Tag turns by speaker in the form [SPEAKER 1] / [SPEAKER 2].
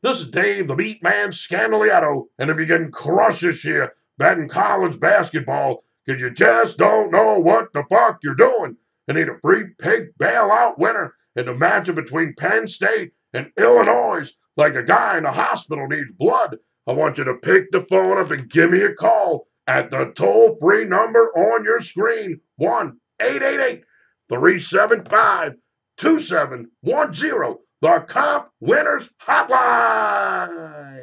[SPEAKER 1] This is Dave, the Meat Man Scandaliato, and if you're getting crushed this year betting college basketball because you just don't know what the fuck you're doing and need a free pig bailout winner in the matchup between Penn State and Illinois like a guy in the hospital needs blood, I want you to pick the phone up and give me a call at the toll-free number on your screen, 1-888-375-2710, the Comp Winners Hotline.